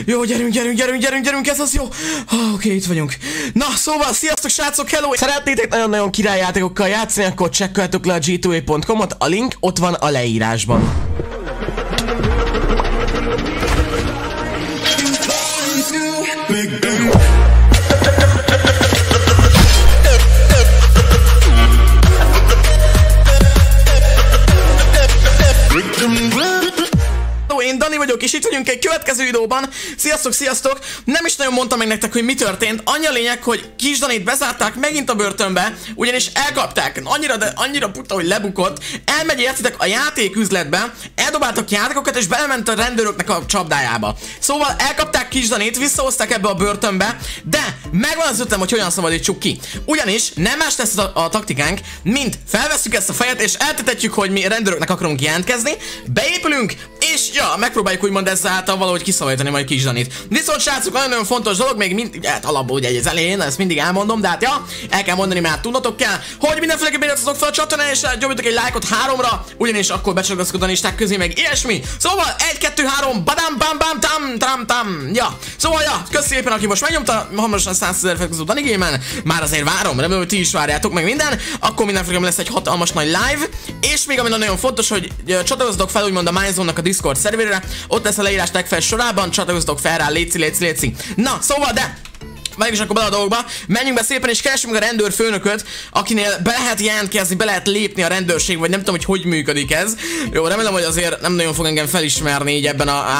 Jó, gyerünk, ez az jó. Oké, itt vagyunk. Na, szóval, sziasztok srácok, hello! Szeretnétek nagyon-nagyon királyjátékokkal játszani, akkor csekkoljátok le a g2a.com-ot, a link ott van a leírásban. Én Dani vagyok, és itt vagyunk egy következő videóban. Sziasztok! Nem is nagyon mondtam meg nektek, hogy mi történt. Annyi a lényeg, hogy Kis Danit bezárták megint a börtönbe, ugyanis elkapták. Annyira puta, hogy lebukott. Elmegy értitek a játéküzletbe, eldobáltak játékokat, és belement a rendőröknek a csapdájába. Szóval elkapták Kis Danit, visszahozták ebbe a börtönbe, de megvan az ötletem, hogy hogyan szabadítsuk ki. Ugyanis nem más lesz a taktikánk, mint felvesszük ezt a fejet, és eltetetjük, hogy mi rendőröknek akarunk jelentkezni, beépülünk, és ja, megpróbáljuk úgymond ezáltal valahogy kiszabadítani majd Kis Danit. Viszont srácok, nagyon fontos dolog, még mindig, hát alapból ugye az elején, ezt mindig elmondom, de hát ja, el kell mondani, mert tudnotok kell, hogy mindenféleképpen iratkozzatok fel a csatornán, és nyomjatok egy lájkot 3-ra, ugyanis akkor becsatlakoztok a listák közé, meg ilyesmi. Szóval 1, 2, 3, badam, bam, bam, tam. Ja, szóval ja, köszi szépen, aki most megnyomta, hamarosan 100 000 feliratkozó Dani Game-en, már azért várom, remélem, hogy ti is várjátok meg minden, akkor mindenféleképpen lesz egy hatalmas nagy live, és még ami nagyon fontos, hogy csatlakozzatok fel úgymond a MyZone-nak a Discord szerverére, ott lesz a leírás legfelső sorában, csatlakozzatok fel rá, léci. Na, szóval, de vagyis akkor bele a dolgokba, menjünk be szépen és keresünk a rendőrfőnököt, akinél be lehet jelentkezni, be lehet lépni a rendőrség, vagy nem tudom, hogy működik ez. Jó, remélem, hogy azért nem nagyon fog engem felismerni így ebben a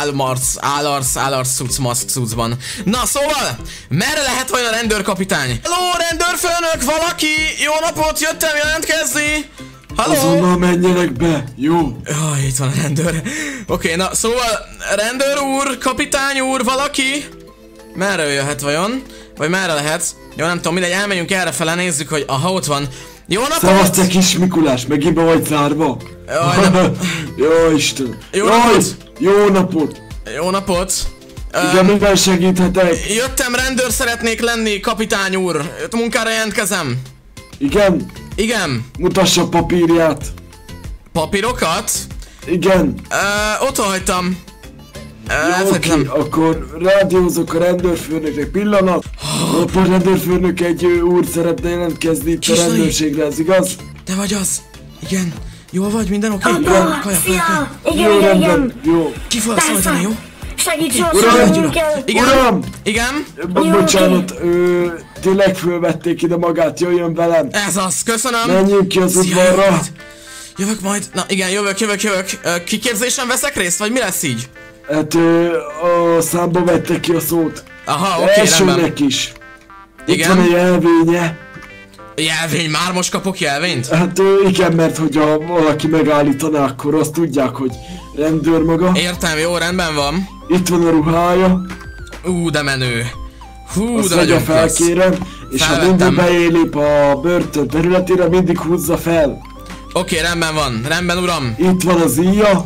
állarc cuccban. Na, szóval, merre lehet vajon a rendőrkapitány? Hello, rendőrfőnök, valaki? Jó napot, jöttem jelentkezni! Halló? Azonnal menjenek be, jó? Jaj, itt van a rendőr. Oké, na, szóval, rendőr úr, kapitány úr, valaki? Merre jöhet vajon? Vagy merre lehet? Jó, nem tudom, mindegy, elmegyünk errefele, nézzük, hogy aha, ott van. Jó napot! Szevasz, te kis Mikulás, megint be vagy zárva? Jaj, nem... Jó Isten! Jó napot! Jó napot! Jó napot! Igen, mivel segíthetek? Jöttem, rendőr szeretnék lenni, kapitány úr. Munkára jelentkezem. Igen? Igen. Mutassa a papírját. Papírokat? Igen. Otthon hagytam. Jó, oké, akkor rádiózok a rendőrfőnöknek. Pillanat! A rendőrfőnök egy úr szeretne jelentkezni itt a rendőrségre, ez igaz? Te vagy az? Igen. Jól vagy, minden oké? Szia! Igen. Jó. Ki fogja szólítani, jó? Segíts, segítünk el! Uram! Igen? Bocsánat, tényleg fölvették ide magát, jöjjön velem! Ez az, köszönöm! Menjünk ki az udvarra! Jövök majd, na igen, jövök. Kiképzésen veszek részt, vagy mi lesz így? Hát a számba vettek ki a szót. Aha, oké, rendben. Elsőnek is. Igen? Itt van a jelvénye. Jelvény? Már most kapok jelvényt? Hát igen, mert hogyha valaki megállítaná, akkor azt tudják, hogy rendőr maga. Értem, jó, rendben van. Itt van a ruhája. De menő. Azt De vegye nagyon fel, klassz. kérem. És ha mindig beélép a börtön területére, mindig húzza fel. Oké, rendben van. Rendben, uram. Itt van az íja.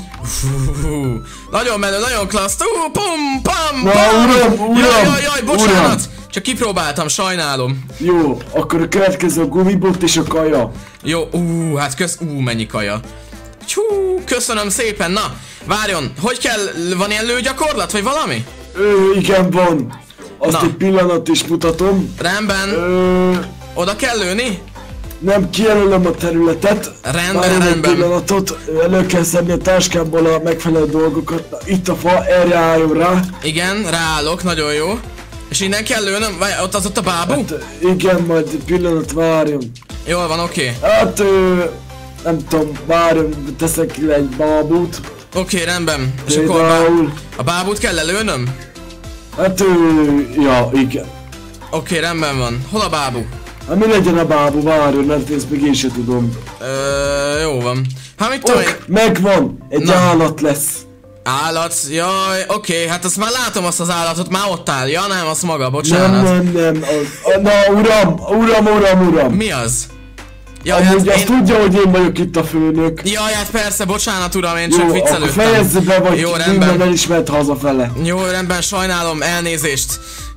Nagyon menő, nagyon klassz. Pum, pam, Na, pam. uram, Jaj, bocsánat. uram. Csak kipróbáltam, sajnálom. Jó, akkor a következő a gumibot és a kaja. Jó, hát mennyi kaja. Köszönöm szépen, na, várjon, hogy kell, van ilyen lőgyakorlat, vagy valami? Igen, van. Azt egy pillanat is mutatom. Rendben. Oda kell lőni? Nem, kijelölöm a területet. Rendben. Egy pillanatot, elő kell szedni a táskámból a megfelelő dolgokat. Na, itt a fa, erre álljon rá. Igen, ráállok, nagyon jó. És innen kell lőnöm? Vagy ott a bábú? Hát, igen, majd egy pillanat várjon. Jól van, oké. Hát, nem tudom, várjon, teszek le egy bábút. Oké, rendben. És Például... akkor a bábút kell lelőnöm? Hát, ja, igen. Oké, rendben van. Hol a bábú? Hát mi legyen a bábú, várjon, mert ezt még én se tudom. Jó van. Hát mit tudom én? Megvan! Egy állat lesz. Állat? Jaj, oké, hát azt már látom azt az állatot, már ott áll. Ja nem, az maga, bocsánat. Nem, na uram. Mi az? Jaj, amúgy hát azt tudja, hogy én vagyok itt a főnök. Jaj, hát persze, bocsánat uram, én csak jó, viccelődtem. Jó, fejezze be, vagy jó, minden elismert hazafele. Jó, rendben, sajnálom, elnézést.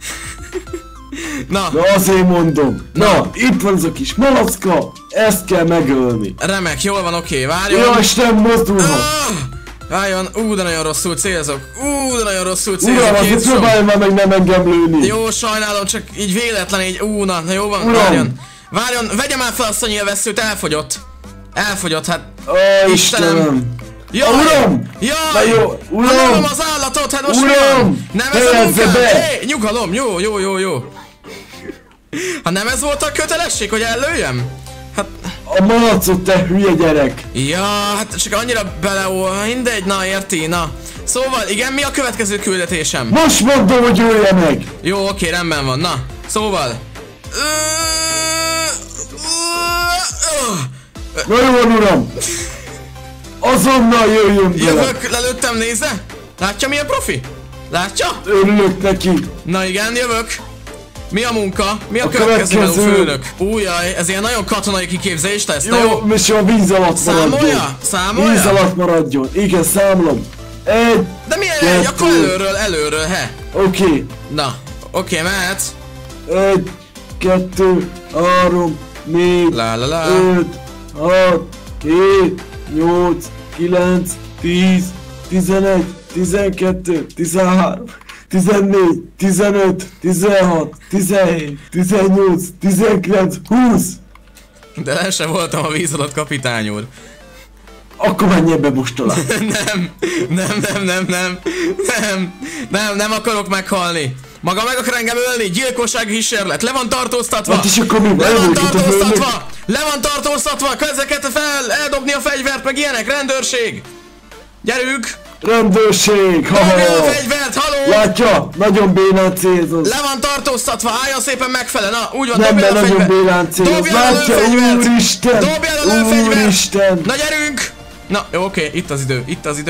Na azért mondom. Na, itt van az a kis malacka, ezt kell megölni. Remek, jól van, oké, várjon. Jó, és nem mozdulhat. Várjon, de nagyon rosszul célzok. De nagyon rosszul célzok. Uram, azért próbálj már meg nem engem lőni. Jó, sajnálom, csak így véletlen, így, na jó van, Uram. Várjon, vegye már fel azt a nyilvesszőt, elfogyott. Elfogyott, hát. Ó, Istenem. Jaj! Uram! Jaj! Na jó, uram! Hát nyomom az állatot, hát most Uram! nem ez a Helyezze munkám! be! Hé, nyugalom, jó. Hát nem ez volt a kötelesség, hogy ellőjem? Hát... A malacot, te hülye gyerek! Ja, hát csak annyira mindegy, na érti, na. Szóval, igen, mi a következő küldetésem? Most mondom, hogy ölje meg! Jó, oké, rendben van, na. Szóval... Na jó van, uram! Azonnal jöjjön bele! Jövök, lelőttem, nézze! Látja milyen profi? Látja? Örülök neki! Na igen, jövök. Mi a munka? Mi a következő menü, főnök? Újjaj, ez ilyen nagyon katonai kiképzés lesz, na jó? És a víz alatt maradjon! Számolja? Víz alatt maradjon! Igen, számolom! Egy, De milyen kettő. egy? Akkor előről, he? Oké. Na, oké, mehet. 1, 2, 3, 4, La la la. 5, 6, 7, 8, 9, 10, 11, 12, 13, 14, 15, 16, 17, 18, 19, 20. De el sem voltam a víz alatt, kapitány úr. Akkor menj ebbe most alá. Nem akarok meghalni. Maga meg akar engem ölni, gyilkossági kísérlet, le van tartóztatva! Hát és akkor mi? Le van Elvonjuk itt a tartóztatva! Le van tartóztatva! Kezeket fel! Eldobni a fegyvert, meg ilyenek, rendőrség! Gyerünk! Rendőrség! Dobja a fegyvert, haló! Látja? Nagyon bénán célzoz. Le van tartóztatva, álljon szépen megfele, na úgy van, Nem, dobja de a nagyon fegyvert! bénán célzoz. Dobja a Látja? lőfegyvert! Úristen! Dobja a lőfegyvert! Úristen! Na gyerünk! Na, jó, oké, itt az idő.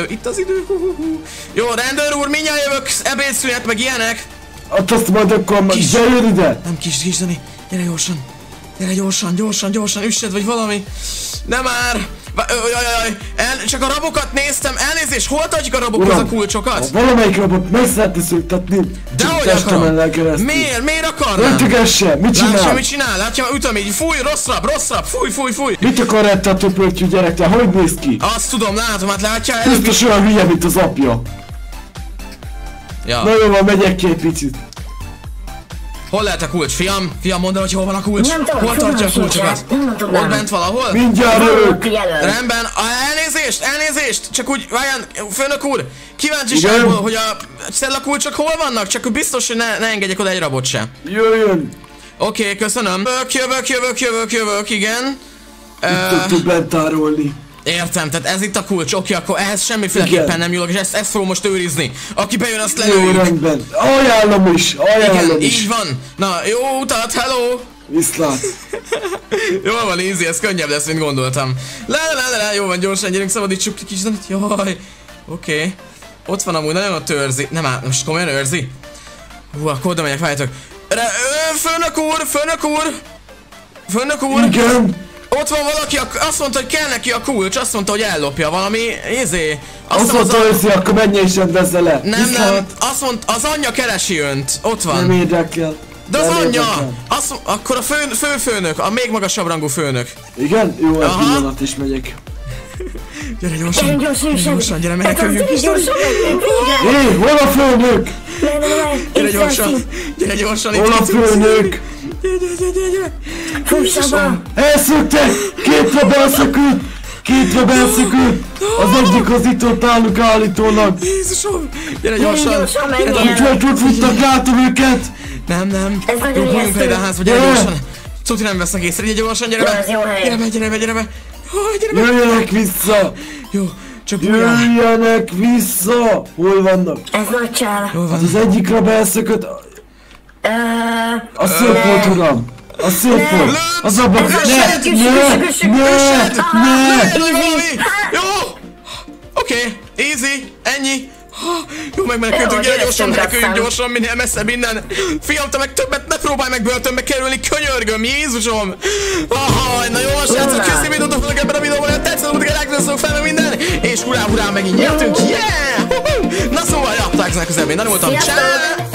Jó, rendőr úr, mindjárt jövök, ebédszünet, meg ilyenek. Hát azt majd akkor gyerjön ide! Nem kis Dani, gyere gyorsan. Gyere gyorsan, üssed vagy valami. Nem már. Csak a rabokat néztem, elnézést, hol adjuk a rabokhoz a kulcsokat? Valamelyik rabot meg szeretne szültetni. De hogy akarom? Miért akarnám? Öntügesse, mit csinál? Látja, mit csinál? Látja, ütöm így, fúj, rosszabb, fúj. Mit akar ettől a töpöltyű gyerek? Te hogy néz ki? Azt tudom, látom, hát látja, előbb Biztos olyan hülye, mint az apja. Ja. Na jó van, megyek ki egy picit. Hol lehet a kulcs? Fiam, mondd el, hogy hol van a kulcs. Nem tudom, Hol tartja a kulcsokat? nem tudom. Ott bent valahol? Mindjárt jövök. Rendben, elnézést, csak úgy, várján, főnök úr, kíváncsiságból, hogy a cellakulcsok hol vannak, csak biztos, hogy ne engedjek oda egy rabot se. Jöjjön. Oké, köszönöm. Jövök, igen. Itt tudtuk bent tárolni. Értem, tehát ez itt a kulcs, oké, akkor ehhez semmiféleképpen nem nyúlok, és ezt fogom most őrizni. Aki bejön, azt Jó, lelőjük. rendben. Ajánlom is. Igen, így van. Na, jó utat, hello! Viszlát. Jól van, easy, ez könnyebb lesz, mint gondoltam. Jó van, gyorsan gyerünk, szabadítsuk ki kis Danit. Jaj, oké. Ott van amúgy, nagyon ott őrzi. Nem áll, most komolyan őrzi? Akkor oda megyek, várjátok. Főnök úr! Igen. Ott van valaki, azt mondta, hogy kell neki a kulcs, azt mondta, hogy ellopja valami, Azt mondta őszi, akkor menj és rendezze le. Nem, azt mondta, az anyja keresi önt, ott van. Nem érdekel. De az anyja! Akkor a főnök, a még magasabb rangú főnök. Igen? Jó, egy pillanat is megyek. Gyere gyorsan, gyere, meneküljünk. Hé, hol a főnök? Gyere gyorsan, Hol a főnök? Gyere. Fussabba! Elszöktek! Kétre belszökült! Az egyik az itt ott állunk állítólag. Jézusom! Gyere gyorsan! Ott futnak, látom őket! Nem. Ez nagyon Bújjunk helyre a házba, gyere gyorsan! Cuti nem vesznek észre, gyere gyorsan, gyere be! Gyere be! Jöjjenek vissza! Jó, csak bújjál! Jöjjenek vissza! Hol vannak? Ez nagy csál. Hát az egyikre belszökött... A szép volt, uram! A szép volt! Az abban... Ne! Jó! Oké, easy, ennyi. Jó, megmenekültünk, gyere gyorsan, meneküljünk gyorsan, minél messzebb innen. Fiam, te meg többet ne próbálj meg börtönbe kerülni, könyörgöm, Jézusom! Na jó, most srácok, köszi, mit tudtok velük ebben a videóban, hogy tetszett, hogy lájkoljatok fel minden, és hurrá, megint nyertünk, yeah! Na szóval, ja, találkozunk legközelebb, én Dani voltam, ciao!